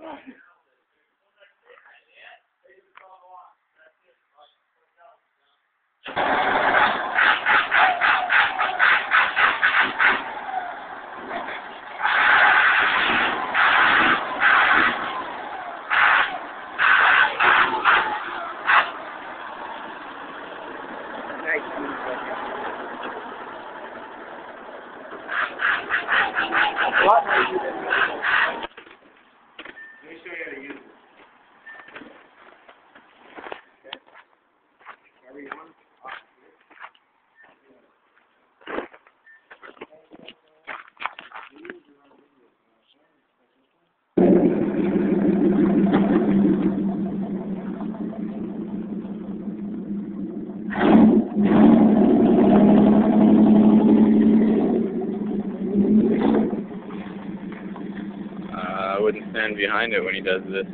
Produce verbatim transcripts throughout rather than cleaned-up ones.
A lot more easy than that. Let me show you how to use it. Okay. Wherever you want. I wouldn't stand behind it when he does this.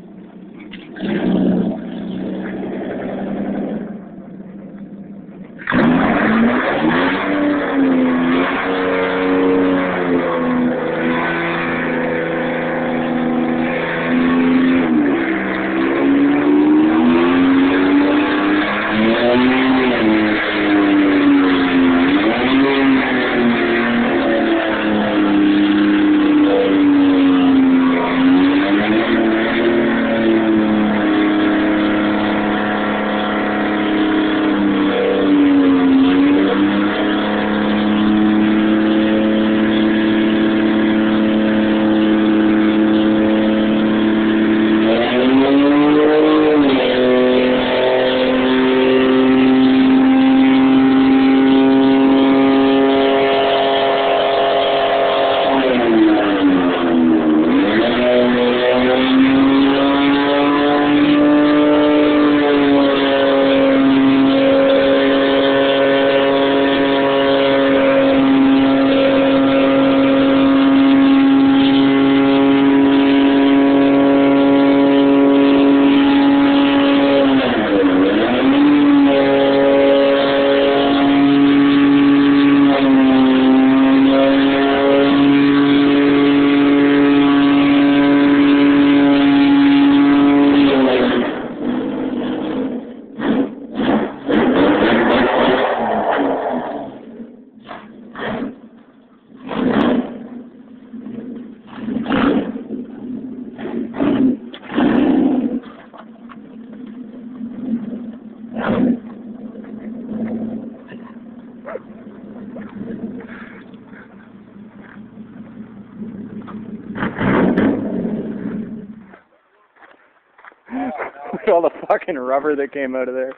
Look at all the fucking rubber that came out of there.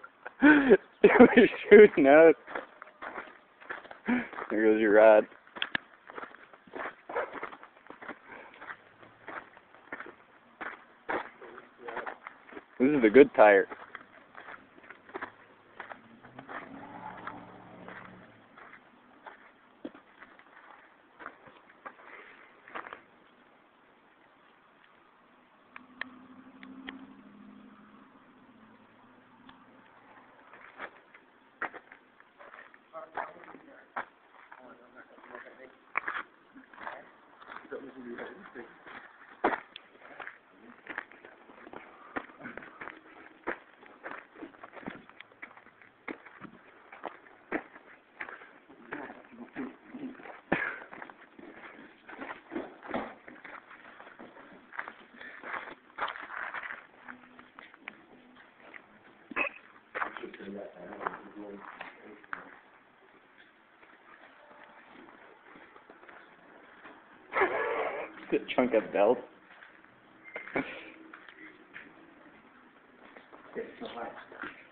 It was shooting out. There goes your rod. This is the good tire. The chunk of belt. Okay, so high.